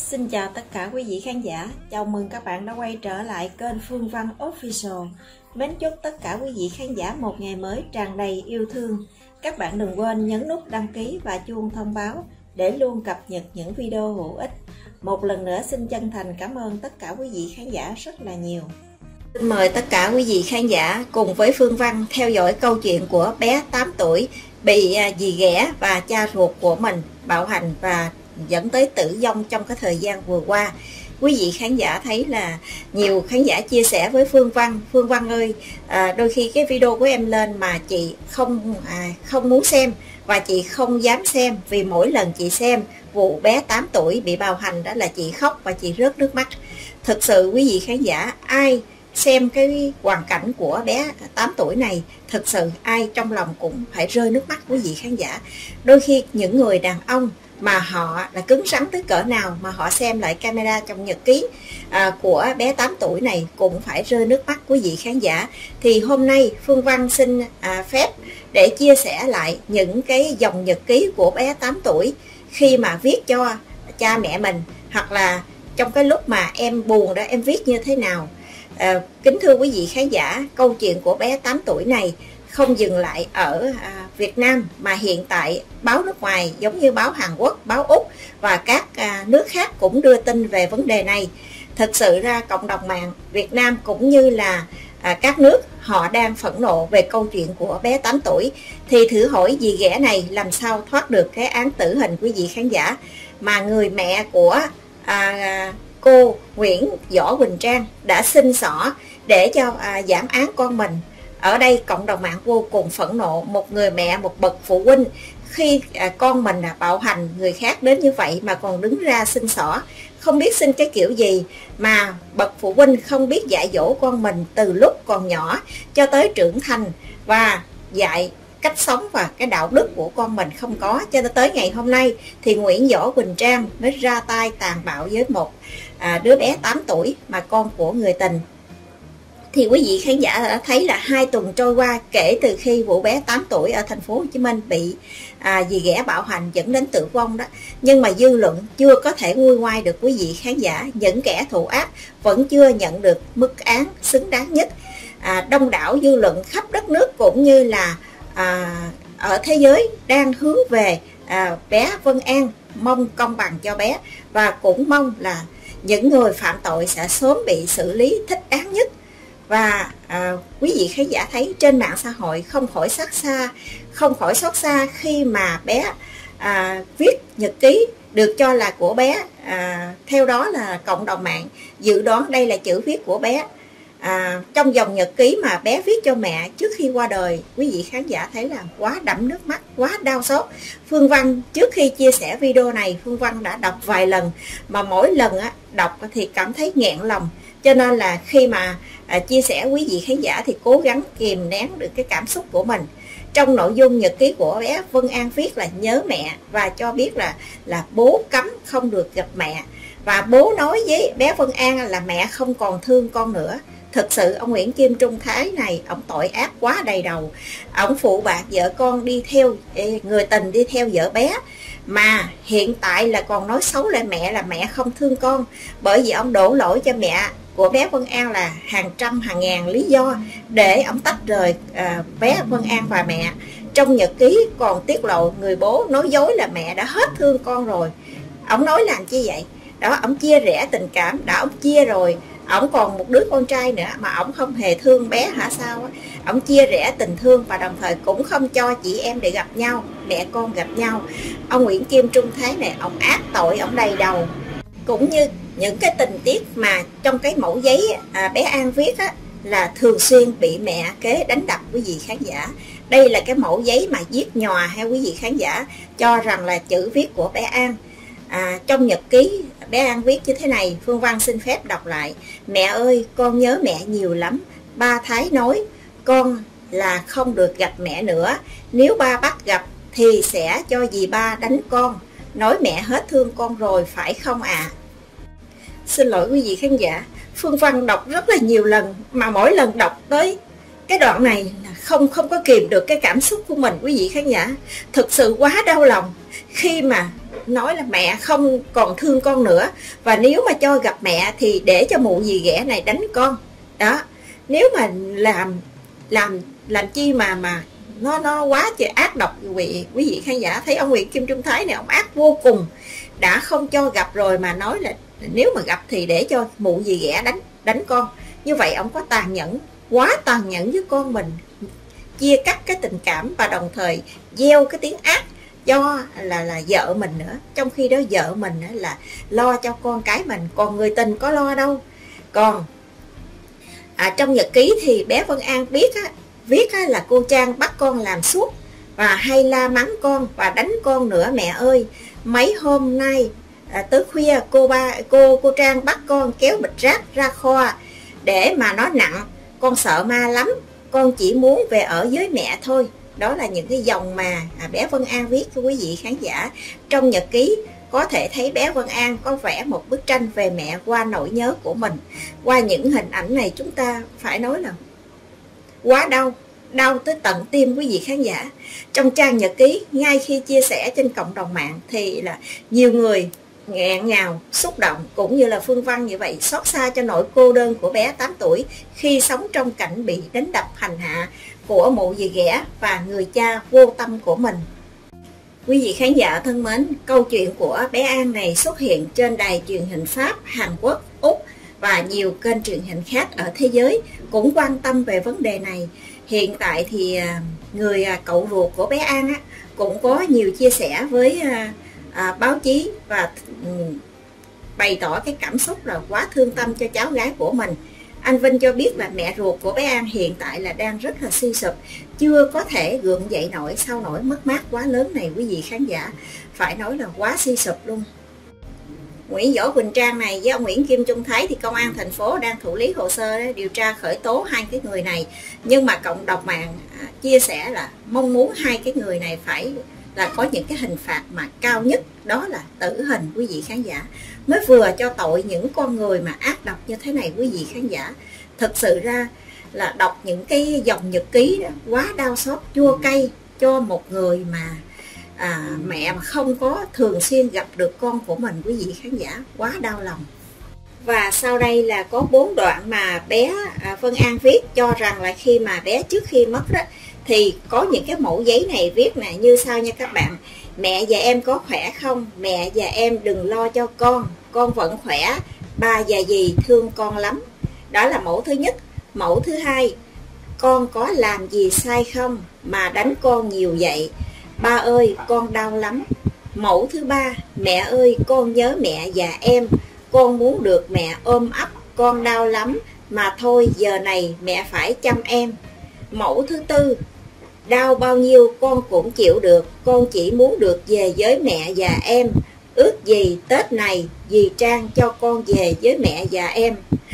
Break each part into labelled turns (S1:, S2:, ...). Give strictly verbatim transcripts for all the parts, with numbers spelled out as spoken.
S1: Xin chào tất cả quý vị khán giả, chào mừng các bạn đã quay trở lại kênh Phương Văn Official. Mến chúc tất cả quý vị khán giả một ngày mới tràn đầy yêu thương. Các bạn đừng quên nhấn nút đăng ký và chuông thông báo để luôn cập nhật những video hữu ích. Một lần nữa xin chân thành cảm ơn tất cả quý vị khán giả rất là nhiều. Xin mời tất cả quý vị khán giả cùng với Phương Văn theo dõi câu chuyện của bé tám tuổi bị dì ghẻ và cha ruột của mình bạo hành và dẫn tới tử vong trong cái thời gian vừa qua. Quý vị khán giả thấy là nhiều khán giả chia sẻ với Phương Văn: Phương Văn ơi, à, đôi khi cái video của em lên mà chị không à, không muốn xem và chị không dám xem, vì mỗi lần chị xem vụ bé tám tuổi bị bạo hành đó là chị khóc và chị rớt nước mắt. Thực sự quý vị khán giả, ai xem cái hoàn cảnh của bé tám tuổi này, thực sự ai trong lòng cũng phải rơi nước mắt quý vị khán giả. Đôi khi những người đàn ông mà họ là cứng rắn tới cỡ nào mà họ xem lại camera trong nhật ký à, của bé tám tuổi này cũng phải rơi nước mắt quý vị khán giả. Thì hôm nay Phương Văn xin à, phép để chia sẻ lại những cái dòng nhật ký của bé tám tuổi khi mà viết cho cha mẹ mình, hoặc là trong cái lúc mà em buồn đó em viết như thế nào. À, kính thưa quý vị khán giả, câu chuyện của bé tám tuổi này không dừng lại ở à, Việt Nam mà hiện tại báo nước ngoài giống như báo Hàn Quốc, báo Úc và các à, nước khác cũng đưa tin về vấn đề này. Thực sự ra cộng đồng mạng Việt Nam cũng như là à, các nước họ đang phẫn nộ về câu chuyện của bé tám tuổi. Thì thử hỏi dì ghẻ này làm sao thoát được cái án tử hình quý vị khán giả, mà người mẹ của à, cô Nguyễn Võ Quỳnh Trang đã xin xỏ để cho à, giảm án con mình. Ở đây cộng đồng mạng vô cùng phẫn nộ, một người mẹ, một bậc phụ huynh khi à, con mình là bạo hành người khác đến như vậy mà còn đứng ra xin xỏ, không biết xin cái kiểu gì, mà bậc phụ huynh không biết dạy dỗ con mình từ lúc còn nhỏ cho tới trưởng thành, và dạy cách sống và cái đạo đức của con mình không có, cho tới ngày hôm nay thì Nguyễn Võ Quỳnh Trang mới ra tay tàn bạo với một à, đứa bé tám tuổi mà con của người tình. Thì quý vị khán giả đã thấy là hai tuần trôi qua kể từ khi vụ bé tám tuổi ở thành phố Hồ Chí Minh bị à, dì ghẻ bạo hành dẫn đến tử vong đó, nhưng mà dư luận chưa có thể nguôi ngoai được quý vị khán giả. Những kẻ thù ác vẫn chưa nhận được mức án xứng đáng nhất. À, đông đảo dư luận khắp đất nước cũng như là à, ở thế giới đang hướng về à, bé Vân An, mong công bằng cho bé và cũng mong là những người phạm tội sẽ sớm bị xử lý thích đáng nhất. Và à, quý vị khán giả thấy trên mạng xã hội không khỏi xót xa, không khỏi xót xa khi mà bé à, viết nhật ký được cho là của bé. À, theo đó là cộng đồng mạng dự đoán đây là chữ viết của bé. À, trong dòng nhật ký mà bé viết cho mẹ trước khi qua đời, quý vị khán giả thấy là quá đẫm nước mắt, quá đau xót. Phương Văn trước khi chia sẻ video này, Phương Văn đã đọc vài lần, mà mỗi lần á, đọc thì cảm thấy nghẹn lòng. Cho nên là khi mà à, chia sẻ quý vị khán giả thì cố gắng kìm nén được cái cảm xúc của mình. Trong nội dung nhật ký của bé Vân An viết là nhớ mẹ và cho biết là là bố cấm không được gặp mẹ, và bố nói với bé Vân An là mẹ không còn thương con nữa. Thực sự ông Nguyễn Kim Trung Thái này, ông tội ác quá đầy đầu. Ông phụ bạc vợ con đi theo người tình, đi theo vợ bé, mà hiện tại là còn nói xấu lại mẹ là mẹ không thương con. Bởi vì ông đổ lỗi cho mẹ của bé Vân An là hàng trăm hàng ngàn lý do để ông tách rời à, bé Vân An và mẹ. Trong nhật ký còn tiết lộ người bố nói dối là mẹ đã hết thương con rồi. Ông nói làm chi vậy? Đó, ông chia rẽ tình cảm, đã ông chia rồi, ông còn một đứa con trai nữa mà ông không hề thương bé hả sao á? Ông chia rẽ tình thương và đồng thời cũng không cho chị em để gặp nhau, mẹ con gặp nhau. Ông Nguyễn Kim Trung Thái này, ông ác tội, ông đầy đầu. Cũng như những cái tình tiết mà trong cái mẫu giấy à, bé An viết á, là thường xuyên bị mẹ kế đánh đập quý vị khán giả. Đây là cái mẫu giấy mà viết nhòa hay quý vị khán giả cho rằng là chữ viết của bé An. À, trong nhật ký bé An viết như thế này, Phương Văn xin phép đọc lại. Mẹ ơi, con nhớ mẹ nhiều lắm. Ba Thái nói con là không được gặp mẹ nữa, nếu ba bắt gặp thì sẽ cho dì ba đánh con. Nói mẹ hết thương con rồi phải không ạ? À? Xin lỗi quý vị khán giả, Phương Văn đọc rất là nhiều lần, mà mỗi lần đọc tới cái đoạn này là không không có kìm được cái cảm xúc của mình quý vị khán giả. Thực sự quá đau lòng khi mà nói là mẹ không còn thương con nữa, và nếu mà cho gặp mẹ thì để cho mụ dì ghẻ này đánh con. Đó, nếu mà làm làm làm chi mà mà nó nó quá trời ác độc. Quý quý vị khán giả thấy ông Nguyễn Kim Trung Thái này, ông ác vô cùng, đã không cho gặp rồi mà nói là nếu mà gặp thì để cho mụ dì ghẻ đánh đánh con. Như vậy ông có tàn nhẫn, quá tàn nhẫn với con mình, chia cắt cái tình cảm và đồng thời gieo cái tiếng ác cho là là vợ mình nữa. Trong khi đó vợ mình là lo cho con cái mình, còn người tình có lo đâu. Còn à, trong nhật ký thì bé Vân An biết á, viết á, là cô Trang bắt con làm suốt và hay la mắng con và đánh con nữa mẹ ơi. Mấy hôm nay à, tới khuya cô ba cô cô Trang bắt con kéo bịch rác ra kho để mà nó nặng, con sợ ma lắm, con chỉ muốn về ở với mẹ thôi. Đó là những cái dòng mà à, bé Vân An viết cho quý vị khán giả trong nhật ký. Có thể thấy bé Vân An có vẽ một bức tranh về mẹ qua nỗi nhớ của mình. Qua những hình ảnh này chúng ta phải nói là quá đau, đau tới tận tim quý vị khán giả. Trong trang nhật ký, ngay khi chia sẻ trên cộng đồng mạng thì là nhiều người nghẹn ngào, xúc động, cũng như là Phương Văn như vậy, xót xa cho nỗi cô đơn của bé tám tuổi khi sống trong cảnh bị đánh đập hành hạ của mụ dì ghẻ và người cha vô tâm của mình. Quý vị khán giả thân mến, câu chuyện của bé An này xuất hiện trên đài truyền hình Pháp, Hàn Quốc, Úc và nhiều kênh truyền hình khác ở thế giới cũng quan tâm về vấn đề này. Hiện tại thì người cậu ruột của bé An á, cũng có nhiều chia sẻ với à, báo chí và um, bày tỏ cái cảm xúc là quá thương tâm cho cháu gái của mình. Anh Vinh cho biết là mẹ ruột của bé An hiện tại là đang rất là suy sụp, chưa có thể gượng dậy nổi sau nỗi mất mát quá lớn này quý vị khán giả. Phải nói là quá suy sụp luôn. Nguyễn Võ Quỳnh Trang này với ông Nguyễn Kim Trung Thái thì công an thành phố đang thụ lý hồ sơ đó, điều tra khởi tố hai cái người này. Nhưng mà cộng đồng mạng à, chia sẻ là mong muốn hai cái người này phải là có những cái hình phạt mà cao nhất, đó là tử hình quý vị khán giả, mới vừa cho tội những con người mà ác độc như thế này quý vị khán giả. Thực sự ra là đọc những cái dòng nhật ký đó quá đau xót, chua cay cho một người mà à, mẹ mà không có thường xuyên gặp được con của mình quý vị khán giả, quá đau lòng. Và sau đây là có bốn đoạn mà bé à, Vân An viết cho rằng là khi mà bé trước khi mất đó thì có những cái mẫu giấy này viết nè như sau nha các bạn. Mẹ và em có khỏe không? Mẹ và em đừng lo cho con, con vẫn khỏe, ba và dì thương con lắm. Đó là mẫu thứ nhất. Mẫu thứ hai, con có làm gì sai không mà đánh con nhiều vậy? Ba ơi, con đau lắm. Mẫu thứ ba, mẹ ơi, con nhớ mẹ và em, con muốn được mẹ ôm ấp, con đau lắm, mà thôi giờ này mẹ phải chăm em. Mẫu thứ tư, đau bao nhiêu con cũng chịu được, con chỉ muốn được về với mẹ và em. Ước gì Tết này dì Trang cho con về với mẹ và em.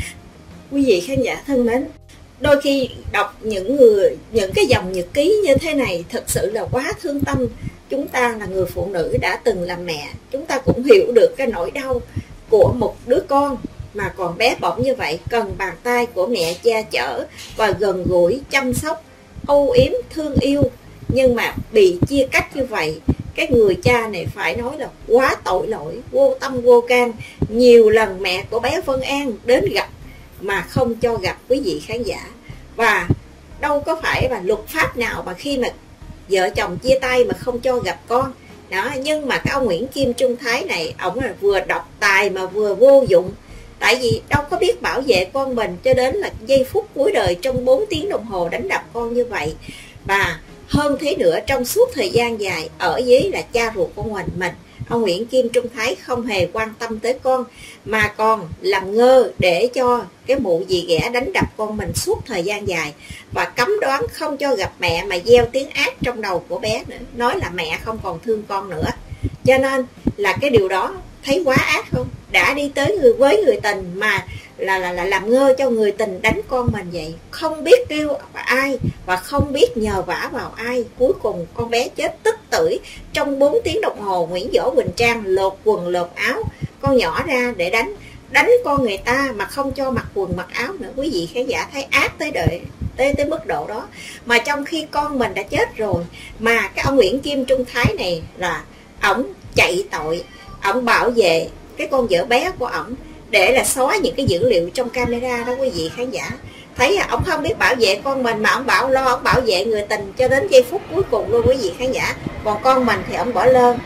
S1: Quý vị khán giả thân mến, đôi khi đọc những người những cái dòng nhật ký như thế này thật sự là quá thương tâm. Chúng ta là người phụ nữ đã từng làm mẹ, chúng ta cũng hiểu được cái nỗi đau của một đứa con mà còn bé bỏng như vậy, cần bàn tay của mẹ che chở và gần gũi chăm sóc, âu yếm thương yêu. Nhưng mà bị chia cách như vậy, cái người cha này phải nói là quá tội lỗi, vô tâm vô can. Nhiều lần mẹ của bé Vân An đến gặp mà không cho gặp quý vị khán giả. Và đâu có phải là luật pháp nào mà khi mà vợ chồng chia tay mà không cho gặp con đó. Nhưng mà cái ông Nguyễn Kim Trung Thái này, ổng là vừa độc tài mà vừa vô dụng. Tại vì đâu có biết bảo vệ con mình, cho đến là giây phút cuối đời trong bốn tiếng đồng hồ đánh đập con như vậy. Và hơn thế nữa, trong suốt thời gian dài ở dưới là cha ruột của mình mình ông Nguyễn Kim Trung Thái không hề quan tâm tới con, mà còn làm ngơ để cho cái mụ dì ghẻ đánh đập con mình suốt thời gian dài, và cấm đoán không cho gặp mẹ mà gieo tiếng ác trong đầu của bé nữa, nói là mẹ không còn thương con nữa. Cho nên là cái điều đó thấy quá ác không? Đã đi tới người với người tình mà là là là làm ngơ cho người tình đánh con mình vậy, không biết kêu ai và không biết nhờ vả vào ai. Cuối cùng con bé chết tức tưởi trong bốn tiếng đồng hồ. Nguyễn Võ Quỳnh Trang lột quần lột áo con nhỏ ra để đánh đánh con người ta mà không cho mặc quần mặc áo nữa. Quý vị khán giả thấy ác tới đời tới tới mức độ đó, mà trong khi con mình đã chết rồi mà cái ông Nguyễn Kim Trung Thái này là ổng chạy tội, ổng bảo vệ cái con vợ bé của ổng để là xóa những cái dữ liệu trong camera đó quý vị khán giả. Thấy ổng không biết bảo vệ con mình mà ổng bảo lo ổng bảo vệ người tình cho đến giây phút cuối cùng luôn quý vị khán giả. Còn con mình thì ổng bỏ lơ.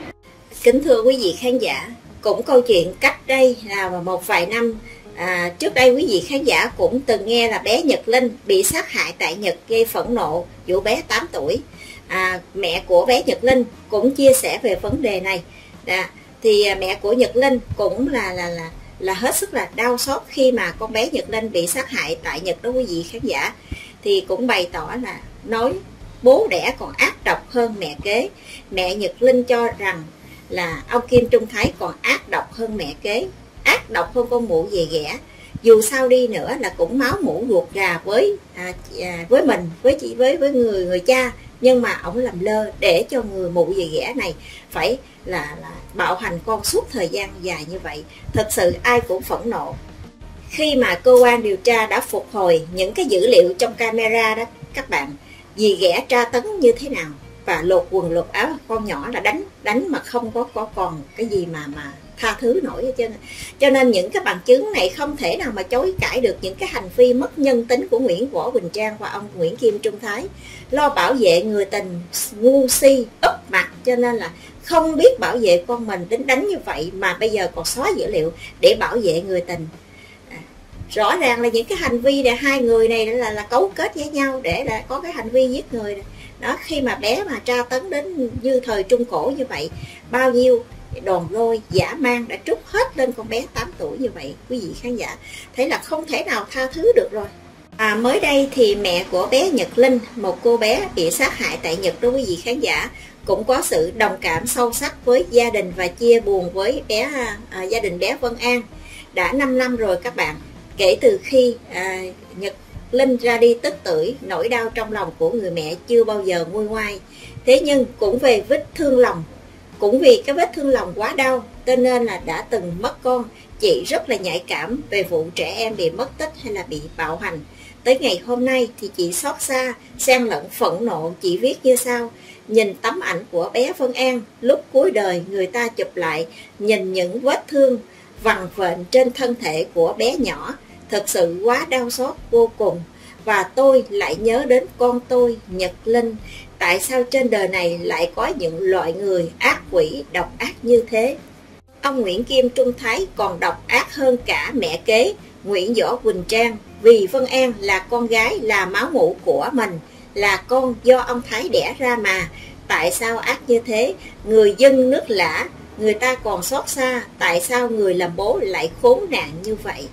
S1: Kính thưa quý vị khán giả, cũng câu chuyện cách đây là một vài năm à, trước đây quý vị khán giả cũng từng nghe là bé Nhật Linh bị sát hại tại Nhật gây phẫn nộ vụ bé tám tuổi. À, mẹ của bé Nhật Linh cũng chia sẻ về vấn đề này. Đã, thì mẹ của Nhật Linh cũng là là là là hết sức là đau xót khi mà con bé Nhật Linh bị sát hại tại Nhật đó quý vị khán giả. Thì cũng bày tỏ là nói bố đẻ còn ác độc hơn mẹ kế. Mẹ Nhật Linh cho rằng là ông Kim Trung Thái còn ác độc hơn mẹ kế, ác độc hơn con mụ về ghẻ. Dù sao đi nữa là cũng máu mủ ruột gà với à, à, với mình, với chị với với người người cha, nhưng mà ổng làm lơ để cho người mụ về ghẻ này phải là, là bạo hành con suốt thời gian dài như vậy. Thật sự ai cũng phẫn nộ. Khi mà cơ quan điều tra đã phục hồi những cái dữ liệu trong camera đó các bạn, dì ghẻ tra tấn như thế nào và lột quần lột áo con nhỏ là đánh đánh mà không có có còn cái gì mà mà tha thứ nổi hết trơn. Cho nên những cái bằng chứng này không thể nào mà chối cãi được những cái hành vi mất nhân tính của Nguyễn Võ Quỳnh Trang và ông Nguyễn Kim Trung Thái. Lo bảo vệ người tình ngu si úp mặt, cho nên là không biết bảo vệ con mình đến đánh như vậy mà bây giờ còn xóa dữ liệu để bảo vệ người tình. À, rõ ràng là những cái hành vi để hai người này là là cấu kết với nhau để là có cái hành vi giết người này. Đó, khi mà bé mà tra tấn đến như thời Trung Cổ như vậy, bao nhiêu đòn roi dã man đã trút hết lên con bé tám tuổi như vậy, quý vị khán giả thấy là không thể nào tha thứ được rồi. À, mới đây thì mẹ của bé Nhật Linh, một cô bé bị sát hại tại Nhật đó quý vị khán giả, cũng có sự đồng cảm sâu sắc với gia đình và chia buồn với bé à, gia đình bé Vân An. Đã năm năm rồi các bạn, kể từ khi à, Nhật Linh ra đi tức tưởi, nỗi đau trong lòng của người mẹ chưa bao giờ nguôi ngoai. Thế nhưng cũng về vết thương lòng, cũng vì cái vết thương lòng quá đau, cho nên là đã từng mất con, chị rất là nhạy cảm về vụ trẻ em bị mất tích hay là bị bạo hành. Tới ngày hôm nay thì chị xót xa, xen lẫn phẫn nộ, chị viết như sau: nhìn tấm ảnh của bé Vân An lúc cuối đời người ta chụp lại, nhìn những vết thương vằn vện trên thân thể của bé nhỏ, thật sự quá đau xót vô cùng. Và tôi lại nhớ đến con tôi, Nhật Linh. Tại sao trên đời này lại có những loại người ác quỷ độc ác như thế? Ông Nguyễn Kim Trung Thái còn độc ác hơn cả mẹ kế Nguyễn Võ Quỳnh Trang, vì Vân An là con gái, là máu mủ của mình, là con do ông Thái đẻ ra mà. Tại sao ác như thế? Người dân nước lã, người ta còn xót xa, tại sao người làm bố lại khốn nạn như vậy?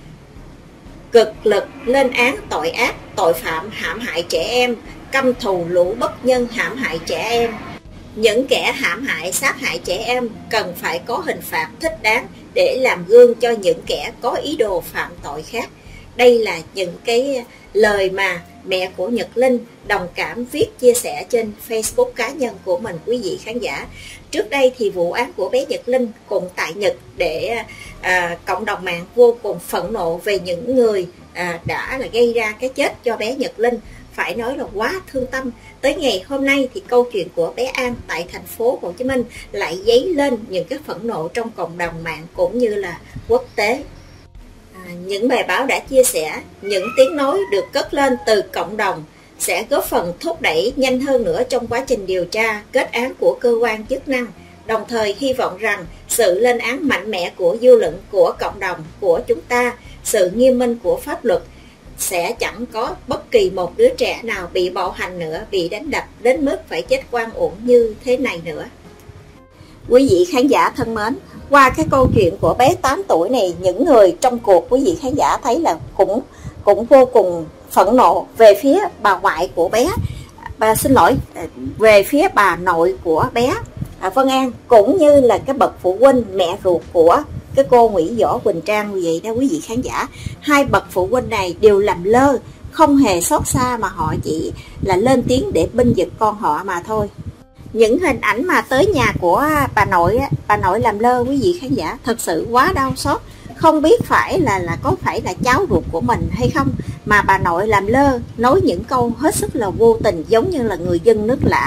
S1: Cực lực lên án tội ác, tội phạm hãm hại trẻ em, căm thù lũ bất nhân hãm hại trẻ em. Những kẻ hãm hại, sát hại trẻ em cần phải có hình phạt thích đáng để làm gương cho những kẻ có ý đồ phạm tội khác. Đây là những cái lời mà mẹ của Nhật Linh đồng cảm viết chia sẻ trên Facebook cá nhân của mình quý vị khán giả. Trước đây thì vụ án của bé Nhật Linh cùng tại Nhật để à, cộng đồng mạng vô cùng phẫn nộ về những người à, đã là gây ra cái chết cho bé Nhật Linh. Phải nói là quá thương tâm. Tới ngày hôm nay thì câu chuyện của bé An tại thành phố Hồ Chí Minh lại dấy lên những cái phẫn nộ trong cộng đồng mạng cũng như là quốc tế. À, những bài báo đã chia sẻ, những tiếng nói được cất lên từ cộng đồng sẽ góp phần thúc đẩy nhanh hơn nữa trong quá trình điều tra, kết án của cơ quan chức năng. Đồng thời hy vọng rằng sự lên án mạnh mẽ của dư luận, của cộng đồng, của chúng ta, sự nghiêm minh của pháp luật sẽ chẳng có bất kỳ một đứa trẻ nào bị bạo hành nữa, bị đánh đập đến mức phải chết oan uổng như thế này nữa. Quý vị khán giả thân mến, qua cái câu chuyện của bé tám tuổi này, những người trong cuộc quý vị khán giả thấy là cũng cũng vô cùng phẫn nộ về phía bà ngoại của bé, bà xin lỗi, về phía bà nội của bé à, Vân An, cũng như là cái bậc phụ huynh mẹ ruột của cái cô Nguyễn Võ Quỳnh Trang như vậy đó quý vị khán giả. Hai bậc phụ huynh này đều làm lơ, không hề xót xa mà họ chỉ là lên tiếng để bênh vực con họ mà thôi. Những hình ảnh mà tới nhà của bà nội, bà nội làm lơ quý vị khán giả, thật sự quá đau xót. Không biết phải là là có phải là cháu ruột của mình hay không mà bà nội làm lơ, nói những câu hết sức là vô tình, giống như là người dân nước lã.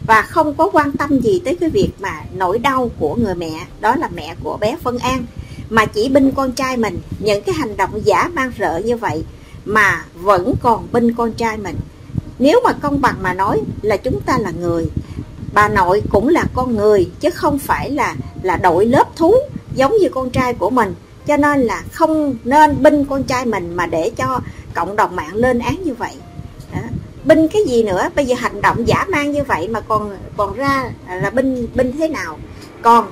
S1: và không có quan tâm gì tới cái việc mà nỗi đau của người mẹ, đó là mẹ của bé Vân An, mà chỉ binh con trai mình. Những cái hành động giả man rợ như vậy mà vẫn còn binh con trai mình. Nếu mà công bằng mà nói là chúng ta là người, bà nội cũng là con người chứ không phải là là đội lớp thú giống như con trai của mình. Cho nên là không nên binh con trai mình mà để cho cộng đồng mạng lên án như vậy. Đó. Binh cái gì nữa, bây giờ hành động dã man như vậy mà còn còn ra là binh binh thế nào? Còn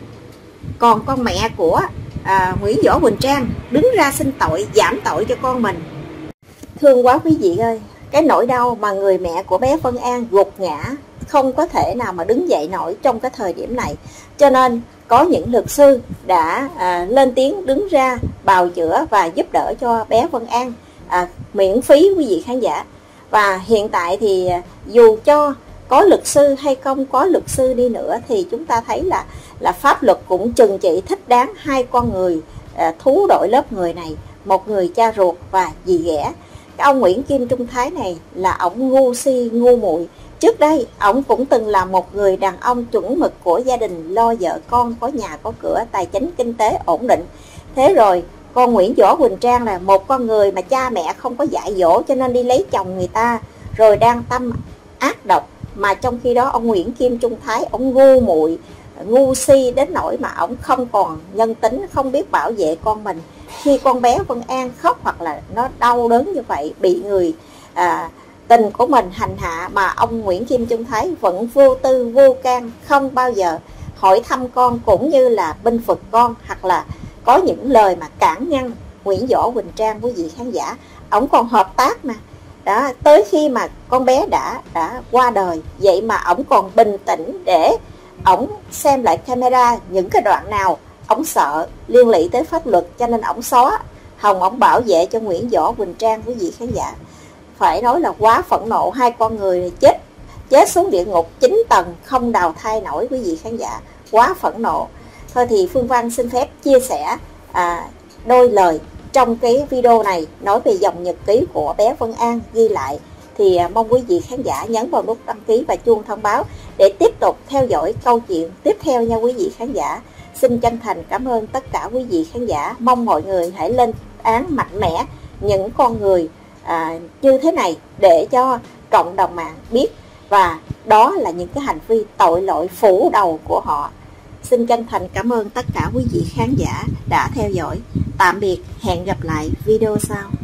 S1: còn con mẹ của à, Nguyễn Võ Quỳnh Trang đứng ra xin tội, giảm tội cho con mình. Thương quá quý vị ơi, cái nỗi đau mà người mẹ của bé Vân An gục ngã, không có thể nào mà đứng dậy nổi trong cái thời điểm này. Cho nên có những luật sư đã à, lên tiếng đứng ra bào chữa và giúp đỡ cho bé Vân An à, miễn phí quý vị khán giả. Và hiện tại thì dù cho có luật sư hay không có luật sư đi nữa thì chúng ta thấy là là pháp luật cũng trừng trị thích đáng hai con người à, thú đội lớp người này, một người cha ruột và dì ghẻ. Cái ông Nguyễn Kim Trung Thái này là ổng ngu si ngu muội. Trước đây ổng cũng từng là một người đàn ông chuẩn mực của gia đình, lo vợ con, có nhà có cửa, tài chính kinh tế ổn định. Thế rồi con Nguyễn Võ Quỳnh Trang là một con người mà cha mẹ không có dạy dỗ cho nên đi lấy chồng người ta, rồi đang tâm ác độc. Mà trong khi đó ông Nguyễn Kim Trung Thái ông ngu muội, ngu si đến nỗi mà ông không còn nhân tính, không biết bảo vệ con mình. Khi con bé Vân An khóc hoặc là nó đau đớn như vậy, bị người à, tình của mình hành hạ, mà ông Nguyễn Kim Trung Thái vẫn vô tư vô can, không bao giờ hỏi thăm con cũng như là binh vực con, hoặc là có những lời mà cản ngăn Nguyễn Võ Quỳnh Trang. Quý vị khán giả, ổng còn hợp tác mà đó, tới khi mà con bé đã đã qua đời, vậy mà ổng còn bình tĩnh để ổng xem lại camera những cái đoạn nào ổng sợ liên lụy tới pháp luật, cho nên ổng xóa, hòng ổng bảo vệ cho Nguyễn Võ Quỳnh Trang. Quý vị khán giả, phải nói là quá phẫn nộ. Hai con người này chết chết xuống địa ngục chín tầng không đào thai nổi. Quý vị khán giả, quá phẫn nộ. Thôi thì Phương Văn xin phép chia sẻ à, đôi lời trong cái video này nói về dòng nhật ký của bé Vân An ghi lại. Thì à, mong quý vị khán giả nhấn vào nút đăng ký và chuông thông báo để tiếp tục theo dõi câu chuyện tiếp theo nha quý vị khán giả. Xin chân thành cảm ơn tất cả quý vị khán giả. Mong mọi người hãy lên án mạnh mẽ những con người à, như thế này để cho cộng đồng mạng biết, và đó là những cái hành vi tội lỗi phủ đầu của họ. Xin chân thành cảm ơn tất cả quý vị khán giả đã theo dõi. Tạm biệt, hẹn gặp lại video sau.